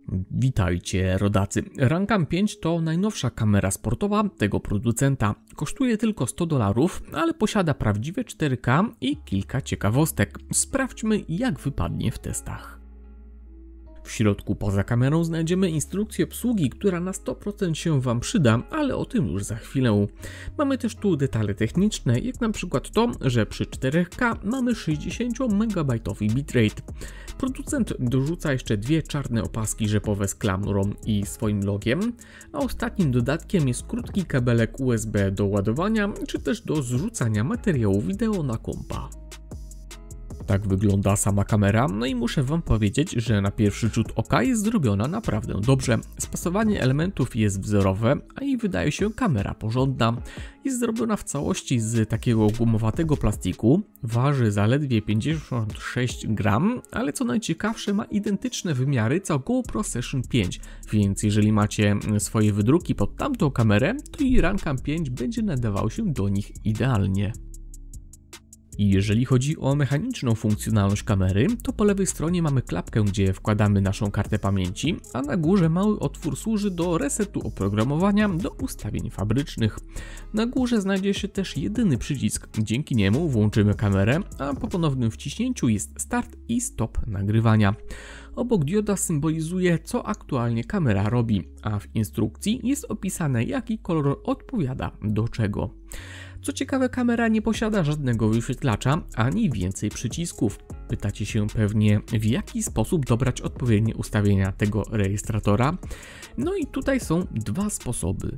Witajcie rodacy. Runcam 5 to najnowsza kamera sportowa tego producenta. Kosztuje tylko $100, ale posiada prawdziwe 4K i kilka ciekawostek. Sprawdźmy, jak wypadnie w testach. W środku poza kamerą znajdziemy instrukcję obsługi, która na 100% się Wam przyda, ale o tym już za chwilę. Mamy też tu detale techniczne, jak na przykład to, że przy 4K mamy 60 MB bitrate. Producent dorzuca jeszcze dwie czarne opaski rzepowe z klamrą i swoim logiem, a ostatnim dodatkiem jest krótki kabelek USB do ładowania, czy też do zrzucania materiału wideo na kompa. Tak wygląda sama kamera, no i muszę Wam powiedzieć, że na pierwszy rzut oka jest zrobiona naprawdę dobrze. Spasowanie elementów jest wzorowe, a i wydaje się kamera porządna. Jest zrobiona w całości z takiego gumowatego plastiku, waży zaledwie 56 gram, ale co najciekawsze ma identyczne wymiary co GoPro Session 5, więc jeżeli macie swoje wydruki pod tamtą kamerę, to i Runcam 5 będzie nadawał się do nich idealnie. I jeżeli chodzi o mechaniczną funkcjonalność kamery, to po lewej stronie mamy klapkę, gdzie wkładamy naszą kartę pamięci, a na górze mały otwór służy do resetu oprogramowania do ustawień fabrycznych. Na górze znajdzie się też jedyny przycisk, dzięki niemu włączymy kamerę, a po ponownym wciśnięciu jest start i stop nagrywania. Obok dioda symbolizuje, co aktualnie kamera robi, a w instrukcji jest opisane, jaki kolor odpowiada do czego. Co ciekawe, kamera nie posiada żadnego wyświetlacza, ani więcej przycisków. Pytacie się pewnie, w jaki sposób dobrać odpowiednie ustawienia tego rejestratora? No i tutaj są dwa sposoby.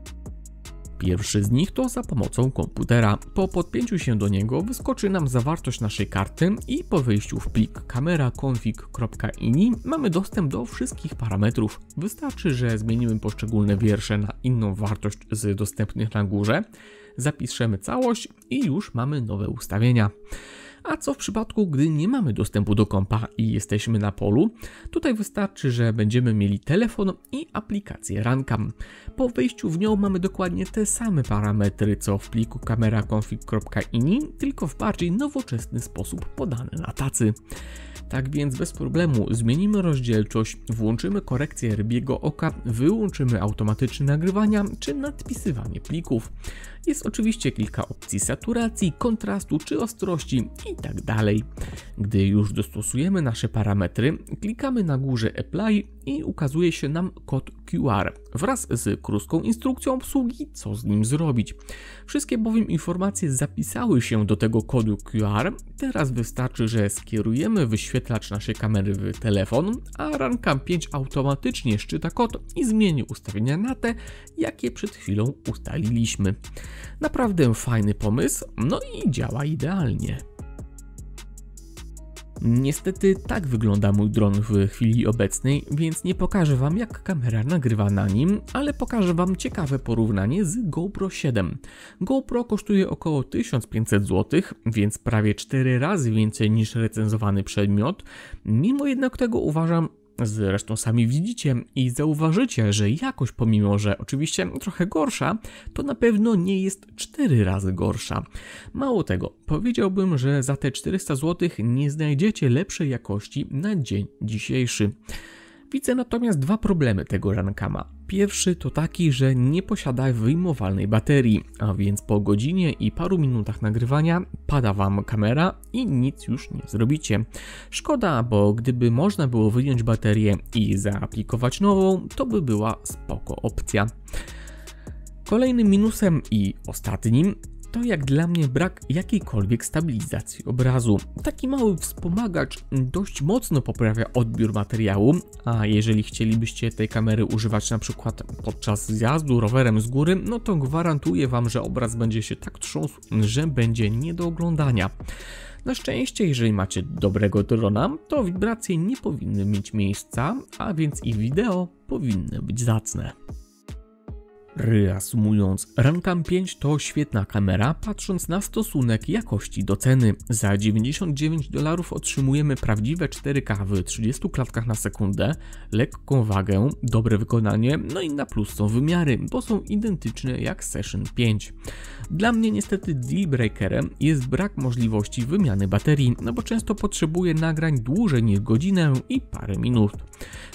Pierwszy z nich to za pomocą komputera. Po podpięciu się do niego wyskoczy nam zawartość naszej karty i po wejściu w plik kamera.config.ini mamy dostęp do wszystkich parametrów. Wystarczy, że zmienimy poszczególne wiersze na inną wartość z dostępnych na górze, zapiszemy całość i już mamy nowe ustawienia. A co w przypadku, gdy nie mamy dostępu do kompa i jesteśmy na polu? Tutaj wystarczy, że będziemy mieli telefon i aplikację Runcam. Po wejściu w nią mamy dokładnie te same parametry co w pliku kamera.config.ini, tylko w bardziej nowoczesny sposób podane na tacy. Tak więc bez problemu zmienimy rozdzielczość, włączymy korekcję rybiego oka, wyłączymy automatyczne nagrywania czy nadpisywanie plików. Jest oczywiście kilka opcji saturacji, kontrastu czy ostrości itd. Gdy już dostosujemy nasze parametry, klikamy na górze Apply i ukazuje się nam kod QR wraz z krótką instrukcją obsługi, co z nim zrobić. Wszystkie bowiem informacje zapisały się do tego kodu QR. Teraz wystarczy, że skierujemy wyświetlacz naszej kamery w telefon, a Runcam 5 automatycznie szczyta kod i zmieni ustawienia na te, jakie przed chwilą ustaliliśmy. Naprawdę fajny pomysł, no i działa idealnie. Niestety tak wygląda mój dron w chwili obecnej, więc nie pokażę Wam, jak kamera nagrywa na nim, ale pokażę Wam ciekawe porównanie z GoPro 7. GoPro kosztuje około 1500 zł, więc prawie 4 razy więcej niż recenzowany przedmiot. Mimo jednak tego uważam, zresztą sami widzicie i zauważycie, że jakość, pomimo że oczywiście trochę gorsza, to na pewno nie jest 4 razy gorsza. Mało tego, powiedziałbym, że za te 400 zł nie znajdziecie lepszej jakości na dzień dzisiejszy. Widzę natomiast dwa problemy tego Runcama. Pierwszy to taki, że nie posiada wyjmowalnej baterii, a więc po godzinie i paru minutach nagrywania pada Wam kamera i nic już nie zrobicie. Szkoda, bo gdyby można było wyjąć baterię i zaaplikować nową, to by była spoko opcja. Kolejnym minusem i ostatnim to jak dla mnie brak jakiejkolwiek stabilizacji obrazu. Taki mały wspomagacz dość mocno poprawia odbiór materiału, a jeżeli chcielibyście tej kamery używać na przykład podczas zjazdu rowerem z góry, no to gwarantuję Wam, że obraz będzie się tak trząsł, że będzie nie do oglądania. Na szczęście, jeżeli macie dobrego drona, to wibracje nie powinny mieć miejsca, a więc i wideo powinny być zacne. Reasumując, Runcam 5 to świetna kamera, patrząc na stosunek jakości do ceny. Za $99 otrzymujemy prawdziwe 4K w 30 klatkach na sekundę, lekką wagę, dobre wykonanie, no i na plus są wymiary, bo są identyczne jak Session 5. Dla mnie niestety deal breakerem jest brak możliwości wymiany baterii, no bo często potrzebuję nagrań dłużej niż godzinę i parę minut.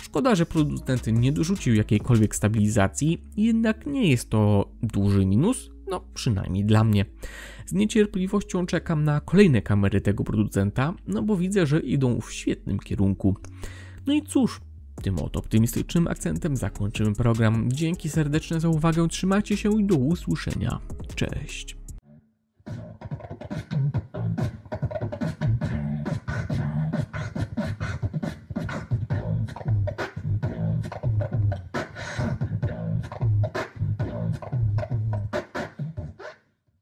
Szkoda, że producent nie dorzucił jakiejkolwiek stabilizacji, jednak nie jest to duży minus, no przynajmniej dla mnie. Z niecierpliwością czekam na kolejne kamery tego producenta, no bo widzę, że idą w świetnym kierunku. No i cóż, tym oto optymistycznym akcentem zakończymy program. Dzięki serdeczne za uwagę, trzymajcie się i do usłyszenia. Cześć.